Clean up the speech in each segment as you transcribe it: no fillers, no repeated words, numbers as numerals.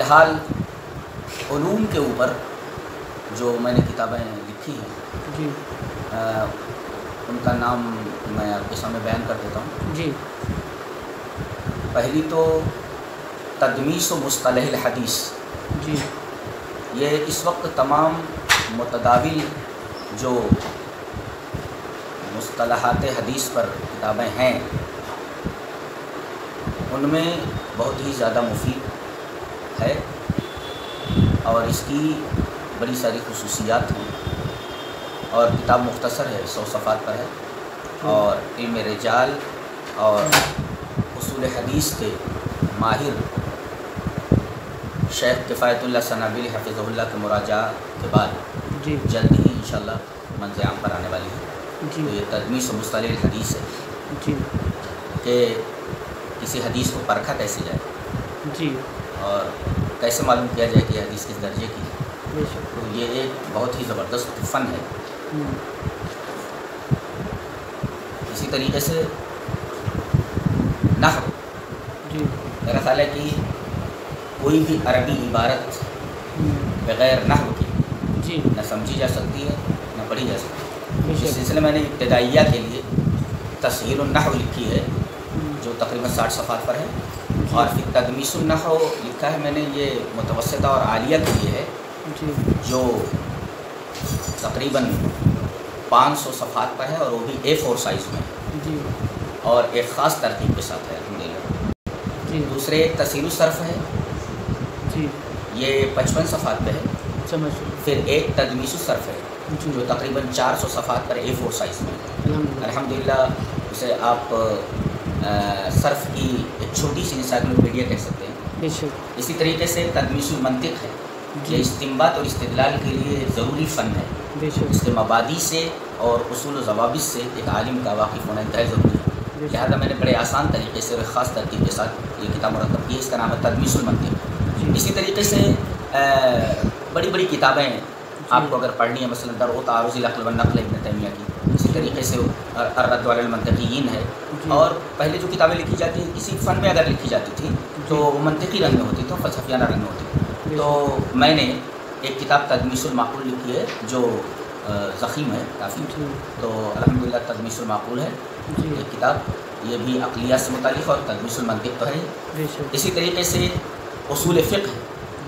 الحال علوم کے اوپر جو میں نے کتابیں لکھی ہیں جی ان کا نام میں آپ کے سامنے بیان کر دیتا ہوں. جی پہلی تو تدمیس و مصطلح الحدیث. جی یہ اس وقت تمام متداول جو مصطلحات حدیث پر کتابیں ہیں ان میں بہت ہی زیادہ مفید ہے اور اس کی بڑی ساری خصوصیات ہیں اور کتاب مختصر ہے، 100 صفحات پر ہے اور علم رجال اور اصول حدیث کے ماہر شیخ کفایت اللہ ثنابیلی حفظہ اللہ کے مراجعہ کے بعد جی جلد ہی انشاءاللہ منظر عام پر آنے والی ہے. جی تو یہ تدمیس و مصطلح الحدیث ہے جی کہ کسی حدیث کو پرکھا کیسے جائے جی اور کیسے معلوم کیا جائے کہ حدیث کس درجے کی ہے. بے شک. تو یہ ایک بہت ہی زبردست فن ہے. اسی طریقے سے نحو، جی میرا خیال ہے کہ کوئی بھی عربی عبارت بغیر نحو کے جی نہ سمجھی جا سکتی ہے نہ پڑھی جا سکتی ہے. بے اس شک. سلسلے میں نے ابتدائیہ کے لیے تسہیل النحو لکھی ہے جو تقریباً 60 صفحات پر ہے اور پھر تدمیس النحو لکھا ہے میں نے، یہ متوسطہ اور عالیہ کے لیے ہے جی جو تقریباً 500 صفحات پر ہے اور وہ بھی A4 سائز میں جی اور ایک خاص ترتیب کے ساتھ ہے الحمدللہ. جی دوسرے ایک تسہیل الصرف ہے، جی یہ 55 صفحات پہ ہے. سمجھ. پھر ایک تدمیس الصرف ہے جی جو تقریباً 400 صفحات پر A4 سائز میں ہے. الحمدللہ. الحمدللہ اسے آپ صرف کی ایک چھوٹی سی انسائکلوپیڈیا کہہ سکتے ہیں. بے شک. اسی طریقے سے تدمیس المنطق ہے، یہ استنباط اور استدلال کے لیے ضروری فن ہے. بے شک. اس کے مبادی سے اور اصول و ضوابط سے ایک عالم کا واقف ہونا انتہائی ضروری ہے. لہٰذا میں نے بڑے آسان طریقے سے اور ایک خاص ترتیب کے ساتھ یہ کتاب مرتب کی ہے. اس کا نام ہے تدمیس المنطق. جی. اسی طریقے سے بڑی بڑی کتابیں آپ کو اگر پڑھنی ہے، مثلا درء تعارض العقل والنقل ابن تیمیہ کی، اسی طریقے سے الرد علی المنطقیین ہے. اور پہلے جو کتابیں لکھی جاتی ہیں کسی فن میں اگر لکھی جاتی تھی تو وہ منطقی رنگ میں ہوتی تھی، فلسفیانہ رنگ میں ہوتی تھی. تو میں نے ایک کتاب تدمیس المعقول لکھی ہے جو ضخیم ہے کافی. تو الحمدللہ تدمیس المعقول ہے ایک کتاب، یہ بھی عقلیات سے متعلق اور تدمیس المنطق تو ہے. بے شک. اسی طریقے سے اصول فقہ ہے،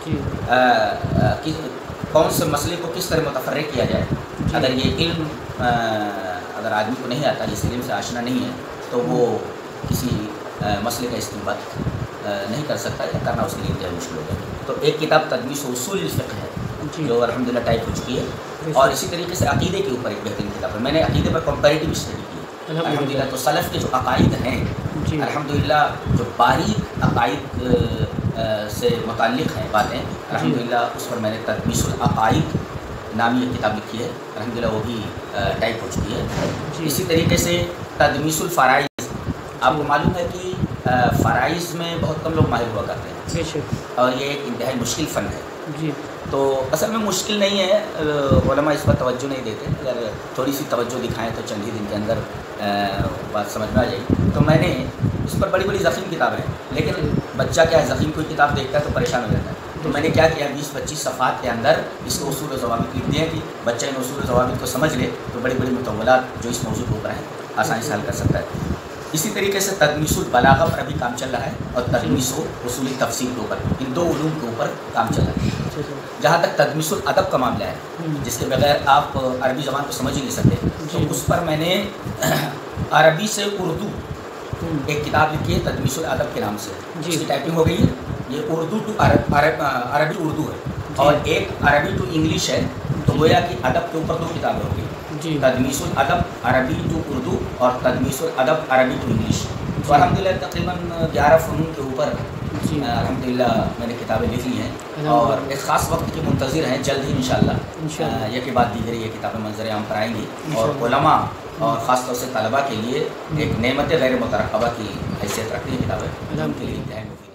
جی کون سے مسئلے کو کس طرح متفرق کیا جائے. اگر یہ علم اگر آدمی کو نہیں آتا، جس علم سے آشنا نہیں ہے، تو وہ کسی مسئلے کا استنباط نہیں کر سکتا یا کرنا اس کے لیے انتہائی مشکل ہوگا. تو ایک کتاب تدمیس اصول الفقہ ہے جو الحمدللہ ٹائپ ہو چکی ہے. اور اسی طریقے سے عقیدے کے اوپر ایک بہترین کتاب ہے، میں نے عقیدے پر کمپیریٹیو اسٹڈی کی ہے الحمدللہ. تو سلف کے جو عقائد ہیں الحمدللہ، جو باریک عقائد سے متعلق ہیں باتیں، الحمدللہ اس پر میں نے تدمیس العقائد نامی ایک کتاب لکھی ہے الحمدللہ، وہ بھی ٹائپ ہو چکی ہے. اسی طریقے سے تدمیس الفرائض، آپ کو معلوم ہے کہ فرائض میں بہت کم لوگ ماہر ہوا کرتے ہیں. بے شک. اور یہ ایک انتہائی مشکل فن ہے. جی تو اصل میں مشکل نہیں ہے، علماء اس پر توجہ نہیں دیتے. اگر تھوڑی سی توجہ دکھائیں تو چند ہی دن کے اندر بات سمجھ میں آ جائے گی. تو میں نے اس پر بڑی بڑی ضخیم کتابیں ہیں، لیکن بچہ کیا ہے ضخیم کوئی کتاب دیکھتا ہے تو پریشان ہو جاتا ہے. تو میں نے کیا کیا 20-25 صفحات کے اندر اس کو اصول و ضوابط لکھ دیے کہ بچہ ان اصول و ضوابط کو سمجھ لے تو بڑی بڑی مطولات جو اس موضوع کے اوپر ہیں آسانی سے حل کر سکتا ہے. اسی طریقے سے تدمیس البلاغہ پر ابھی کام چل رہا ہے اور تدمیس و اصول تفسیر کے اوپر، ان دو علوم کے اوپر کام چل رہا ہے. جہاں تک تدمیس الادب کا معاملہ ہے جس کے بغیر آپ عربی زبان کو سمجھ ہی نہیں سکتے، تو اس پر میں نے عربی سے اردو ایک کتاب لکھی ہے تدمیس الادب کے نام سے. اس کی ٹائپنگ ہو گئی ہے. یہ اردو ٹو عربی اردو ہے اور ایک عربی ٹو انگلش ہے. تو گویا کہ ادب کے اوپر دو کتابیں ہو گئی، تدمیس الادب عربی ٹو اردو اور تدمیس الادب عربی ٹو انگلش. تو الحمدللہ تقریباً 11 فنون کے اوپر الحمدللہ میں نے کتابیں لکھ لی ہیں اور ایک خاص وقت کی منتظر ہیں. جلد ہی انشاءاللہ یہ کے بعد دیگر یہ کتابیں منظر عام پر آئیں گی اور علماء اور خاص طور سے طلباء کے لیے ایک نعمت غیر مترقبہ کی حیثیت رکھتی ہیں کتابیں، ان کے لیے انتہائی